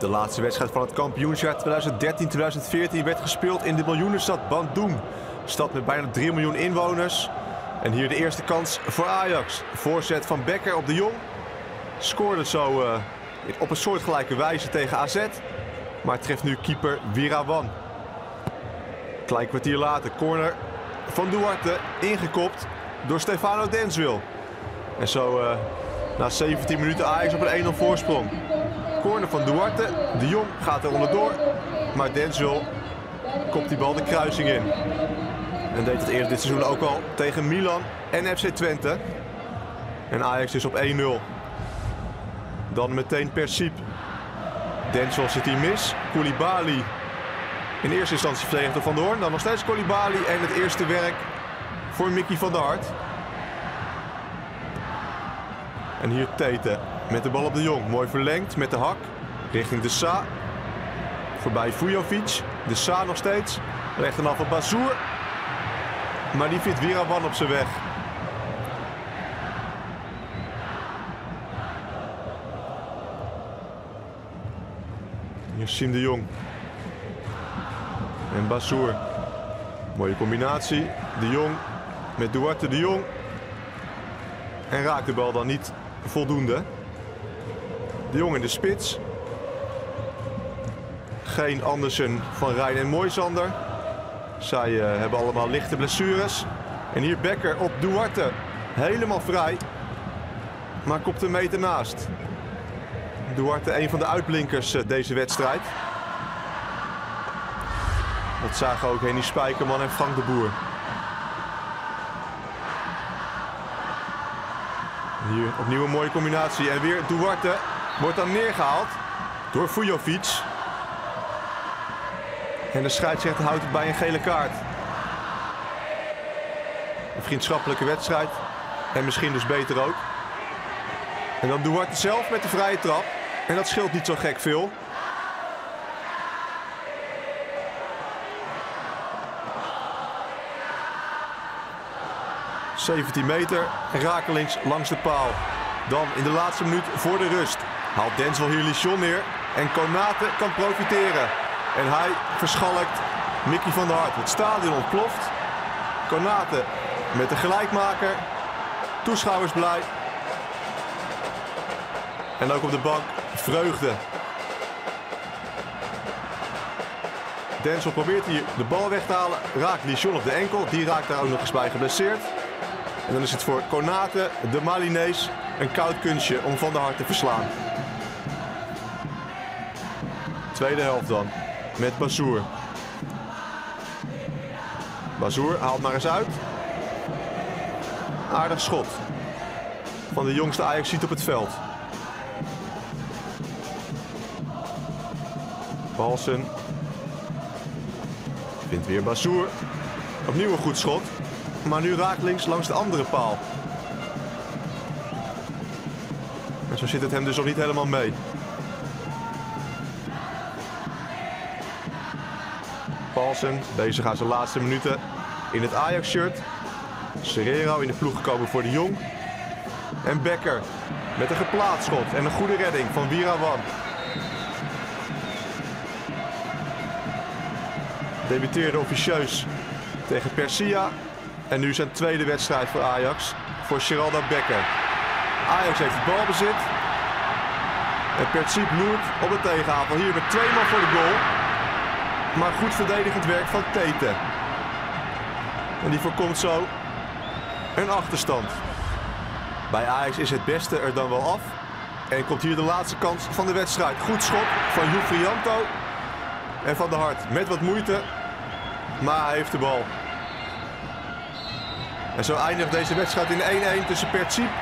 De laatste wedstrijd van het kampioensjaar 2013-2014 werd gespeeld in de miljoenenstad Bandung. Stad met bijna 3 miljoen inwoners. En hier de eerste kans voor Ajax. Voorzet van Becker op de Jong. Scoorde zo op een soortgelijke wijze tegen AZ. Maar treft nu keeper Wirawan. Klein kwartier later corner van Duarte. Ingekopt door Stefano Denswil. En zo na 17 minuten Ajax op een 1-0 voorsprong. Corner van Duarte. De Jong gaat er onderdoor. Maar Denswil kopt die bal de kruising in. En deed het eerder dit seizoen ook al tegen Milan en FC Twente. En Ajax is op 1-0. Dan meteen Persip. Denswil zit hier mis. Koulibaly. In eerste instantie verdedigd door Van der Hoorn. Dan nog steeds Koulibaly. En het eerste werk voor Mickey van der Hart. En hier Tete met de bal op de Jong. Mooi verlengd met de hak richting de Sa. Voorbij Vujovic. De Sa nog steeds. Rechteraf op Bazoer. Maar die vindt Wirawan op zijn weg. Hier Siem de Jong. En Bazoer. Mooie combinatie. De Jong met Duarte de Jong. En raakt de bal dan niet voldoende. De Jong in de spits. Geen Andersen, Van Rijn en Moisander. Zij hebben allemaal lichte blessures. En hier Becker op Duarte. Helemaal vrij. Maar kopt een meter naast. Duarte een van de uitblinkers deze wedstrijd. Dat zagen ook Henny Spijkerman en Frank de Boer. Hier opnieuw een mooie combinatie. En weer Duarte wordt dan neergehaald door Vujovic. En de scheidsrechter houdt het bij een gele kaart. Een vriendschappelijke wedstrijd. En misschien dus beter ook. En dan Duarte zelf met de vrije trap. En dat scheelt niet zo gek veel. ...17 meter, rakelings langs de paal. Dan in de laatste minuut voor de rust haalt Denswil hier Lichon neer. En Konate kan profiteren. En hij verschalkt Mickey van der Hart. Het stadion ontploft. Konate met de gelijkmaker. Toeschouwers blij. En ook op de bank vreugde. Denswil probeert hier de bal weg te halen. Raakt Lichon op de enkel. Die raakt daar ook nog eens bij geblesseerd. En dan is het voor Konate, de Malinees, een koud kunstje om Van der Hart te verslaan. Tweede helft dan, met Bazoer. Bazoer haalt maar eens uit. Aardig schot. Van de jongste Ajaxiet op het veld. Balsen. Vindt weer Bazoer. Opnieuw een goed schot. Maar nu rakelings langs de andere paal. En zo zit het hem dus nog niet helemaal mee. Paulsen bezig aan zijn laatste minuten in het Ajax-shirt. Serrero in de ploeg gekomen voor de Jong. En Becker met een geplaatst schot en een goede redding van Wirawan. Debuteerde officieus tegen Persia. En nu zijn tweede wedstrijd voor Ajax, voor Geraldo Becker. Ajax heeft het balbezit. En Persip loert op de tegenaanval. Hier met 2 man voor de goal. Maar goed verdedigend werk van Tete. En die voorkomt zo een achterstand. Bij Ajax is het beste er dan wel af. En komt hier de laatste kans van de wedstrijd. Goed schot van Jufrianto. En Van der Hart met wat moeite. Maar hij heeft de bal. En zo eindigt deze wedstrijd in 1-1 tussen Persip